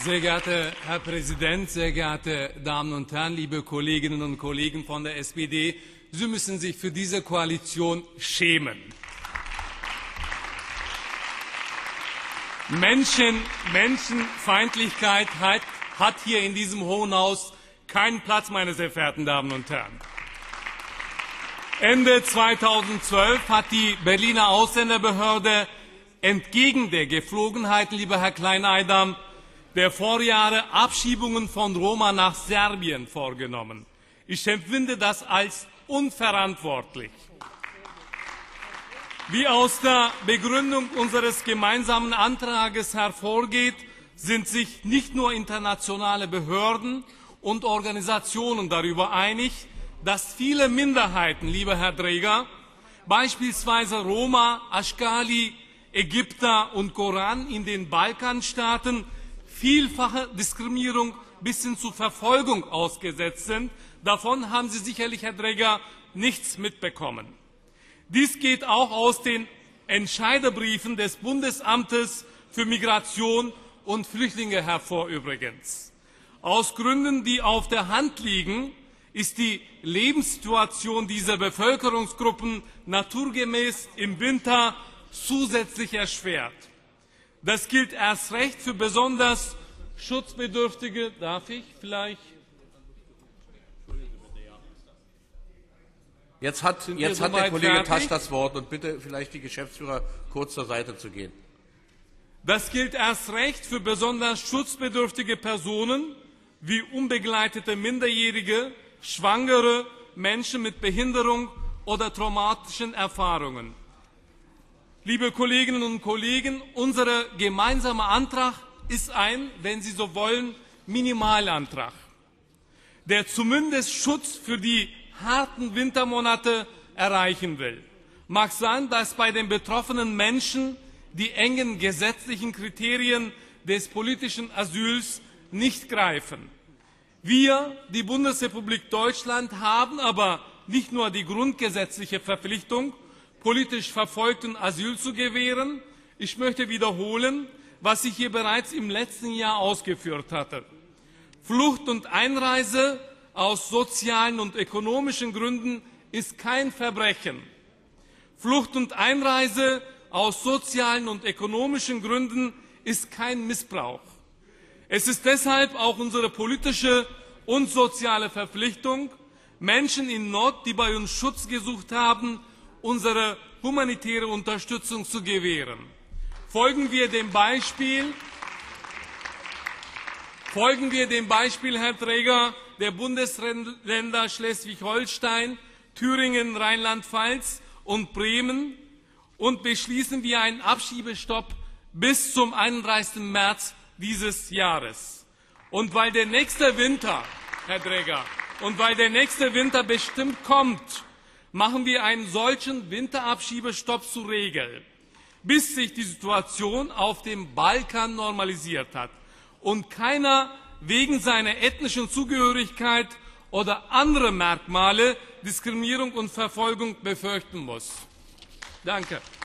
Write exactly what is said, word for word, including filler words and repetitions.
Sehr geehrter Herr Präsident, sehr geehrte Damen und Herren, liebe Kolleginnen und Kollegen von der S P D, Sie müssen sich für diese Koalition schämen. Menschen, Menschenfeindlichkeit hat, hat hier in diesem Hohen Haus keinen Platz, meine sehr verehrten Damen und Herren. Ende zweitausendzwölf hat die Berliner Ausländerbehörde entgegen der Gepflogenheiten, lieber Herr Klein-Eidam, der Vorjahre Abschiebungen von Roma nach Serbien vorgenommen. Ich empfinde das als unverantwortlich. Wie aus der Begründung unseres gemeinsamen Antrages hervorgeht, sind sich nicht nur internationale Behörden und Organisationen darüber einig, dass viele Minderheiten, lieber Herr Dreger, beispielsweise Roma, Ashkali, Ägypter und Koran in den Balkanstaaten vielfache Diskriminierung bis hin zu Verfolgung ausgesetzt sind. Davon haben Sie sicherlich, Herr Dreger, nichts mitbekommen. Dies geht auch aus den Entscheiderbriefen des Bundesamtes für Migration und Flüchtlinge hervor übrigens. Aus Gründen, die auf der Hand liegen, ist die Lebenssituation dieser Bevölkerungsgruppen naturgemäß im Winter zusätzlich erschwert. Das gilt erst recht für besonders Schutzbedürftige. Darf ich vielleicht? Jetzt hat, jetzt hat der Kollege Tasch das Wort und bitte vielleicht die Geschäftsführer kurz zur Seite zu gehen. Das gilt erst recht für besonders schutzbedürftige Personen wie unbegleitete Minderjährige, Schwangere, Menschen mit Behinderung oder traumatischen Erfahrungen. Liebe Kolleginnen und Kollegen, unser gemeinsamer Antrag ist ein, wenn Sie so wollen, Minimalantrag, der zumindest Schutz für die harten Wintermonate erreichen will. Mag sein, dass bei den betroffenen Menschen die engen gesetzlichen Kriterien des politischen Asyls nicht greifen. Wir, die Bundesrepublik Deutschland, haben aber nicht nur die grundgesetzliche Verpflichtung, politisch Verfolgten Asyl zu gewähren. Ich möchte wiederholen, was ich hier bereits im letzten Jahr ausgeführt hatte. Flucht und Einreise aus sozialen und ökonomischen Gründen ist kein Verbrechen. Flucht und Einreise aus sozialen und ökonomischen Gründen ist kein Missbrauch. Es ist deshalb auch unsere politische und soziale Verpflichtung, Menschen in Not, die bei uns Schutz gesucht haben, unsere humanitäre Unterstützung zu gewähren. Folgen wir dem Beispiel, folgen wir dem Beispiel, Herr Träger, der Bundesländer Schleswig-Holstein, Thüringen, Rheinland-Pfalz und Bremen und beschließen wir einen Abschiebestopp bis zum einunddreißigsten März dieses Jahres. Und weil der nächste Winter, Herr Träger, und weil der nächste Winter bestimmt kommt, machen wir einen solchen Winterabschiebestopp zur Regel, bis sich die Situation auf dem Balkan normalisiert hat und keiner wegen seiner ethnischen Zugehörigkeit oder anderer Merkmale Diskriminierung und Verfolgung befürchten muss. Danke.